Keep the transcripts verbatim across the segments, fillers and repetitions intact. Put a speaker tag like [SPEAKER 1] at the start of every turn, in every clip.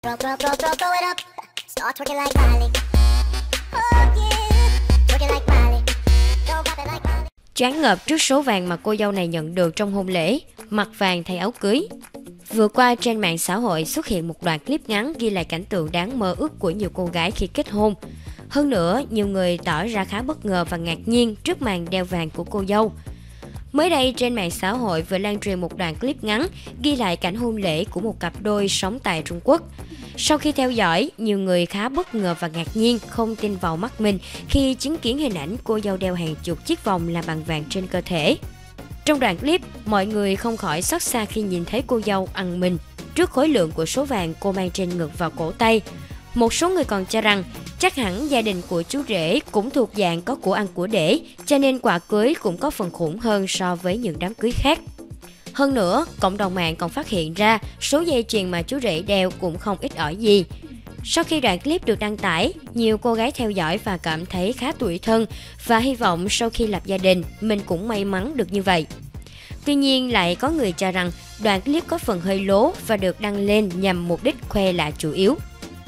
[SPEAKER 1] Throw, throw, throw, throw, throw it up. Start twerking like Miley. Oh yeah, twerking like Miley. Don't pop it like Miley.
[SPEAKER 2] Choáng ngợp trước số vàng mà cô dâu này nhận được trong hôn lễ, mặc vàng thay áo cưới. Vừa qua trên mạng xã hội xuất hiện một đoạn clip ngắn ghi lại cảnh tượng đáng mơ ước của nhiều cô gái khi kết hôn. Hơn nữa, nhiều người tỏ ra khá bất ngờ và ngạc nhiên trước màn đeo vàng của cô dâu. Mới đây, trên mạng xã hội vừa lan truyền một đoạn clip ngắn ghi lại cảnh hôn lễ của một cặp đôi sống tại Trung Quốc. Sau khi theo dõi, nhiều người khá bất ngờ và ngạc nhiên, không tin vào mắt mình khi chứng kiến hình ảnh cô dâu đeo hàng chục chiếc vòng làm bằng vàng trên cơ thể. Trong đoạn clip, mọi người không khỏi xót xa khi nhìn thấy cô dâu ằn mình trước khối lượng của số vàng cô mang trên ngực và cổ tay. Một số người còn cho rằng chắc hẳn gia đình của chú rể cũng thuộc dạng có của ăn của để, cho nên quà cưới cũng có phần khủng hơn so với những đám cưới khác. Hơn nữa, cộng đồng mạng còn phát hiện ra số dây chuyền mà chú rể đeo cũng không ít ỏi gì. Sau khi đoạn clip được đăng tải, nhiều cô gái theo dõi và cảm thấy khá tủi thân và hy vọng sau khi lập gia đình, mình cũng may mắn được như vậy. Tuy nhiên, lại có người cho rằng đoạn clip có phần hơi lố và được đăng lên nhằm mục đích khoe là chủ yếu.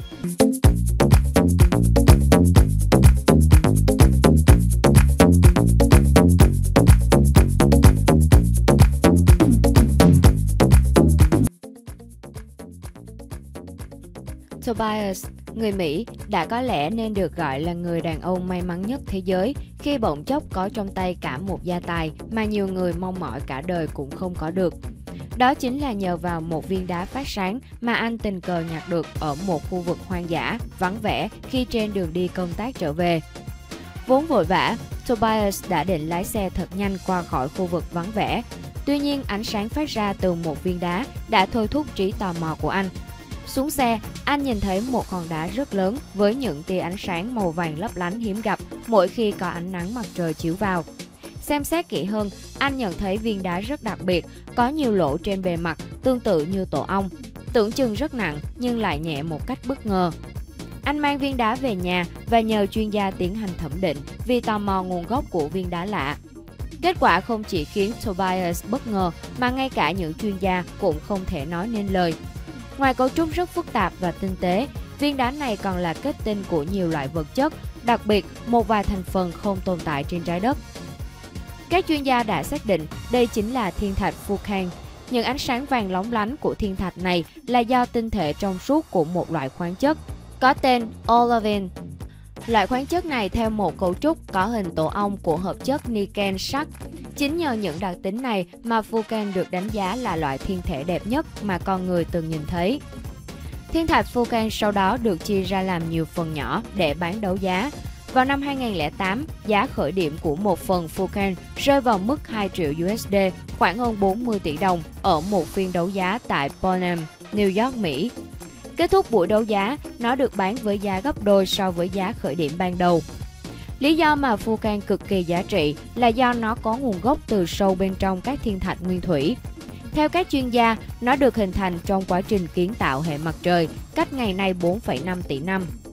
[SPEAKER 3] Tobias, người Mỹ, đã có lẽ nên được gọi là người đàn ông may mắn nhất thế giới khi bỗng chốc có trong tay cả một gia tài mà nhiều người mong mỏi cả đời cũng không có được. Đó chính là nhờ vào một viên đá phát sáng mà anh tình cờ nhặt được ở một khu vực hoang dã, vắng vẻ khi trên đường đi công tác trở về. Vốn vội vã, Tobias đã định lái xe thật nhanh qua khỏi khu vực vắng vẻ. Tuy nhiên, ánh sáng phát ra từ một viên đá đã thôi thúc trí tò mò của anh. Xuống xe, anh nhìn thấy một hòn đá rất lớn với những tia ánh sáng màu vàng lấp lánh hiếm gặp mỗi khi có ánh nắng mặt trời chiếu vào. Xem xét kỹ hơn, anh nhận thấy viên đá rất đặc biệt, có nhiều lỗ trên bề mặt tương tự như tổ ong. Tưởng chừng rất nặng nhưng lại nhẹ một cách bất ngờ. Anh mang viên đá về nhà và nhờ chuyên gia tiến hành thẩm định vì tò mò nguồn gốc của viên đá lạ. Kết quả không chỉ khiến Tobias bất ngờ mà ngay cả những chuyên gia cũng không thể nói nên lời. Ngoài cấu trúc rất phức tạp và tinh tế, viên đá này còn là kết tinh của nhiều loại vật chất, đặc biệt một vài thành phần không tồn tại trên trái đất. Các chuyên gia đã xác định đây chính là thiên thạch Vulcan. Những ánh sáng vàng lóng lánh của thiên thạch này là do tinh thể trong suốt của một loại khoáng chất, có tên olivine. Loại khoáng chất này theo một cấu trúc có hình tổ ong của hợp chất niken sắt. Chính nhờ những đặc tính này mà Vulcan được đánh giá là loại thiên thể đẹp nhất mà con người từng nhìn thấy. Thiên thạch Vulcan sau đó được chia ra làm nhiều phần nhỏ để bán đấu giá. Vào năm hai nghìn không trăm lẻ tám, giá khởi điểm của một phần Vulcan rơi vào mức hai triệu đô la, khoảng hơn bốn mươi tỷ đồng ở một phiên đấu giá tại Bonham, New York, Mỹ. Kết thúc buổi đấu giá, nó được bán với giá gấp đôi so với giá khởi điểm ban đầu. Lý do mà Vulcan cực kỳ giá trị là do nó có nguồn gốc từ sâu bên trong các thiên thạch nguyên thủy. Theo các chuyên gia, nó được hình thành trong quá trình kiến tạo hệ mặt trời cách ngày nay bốn phẩy năm tỷ năm.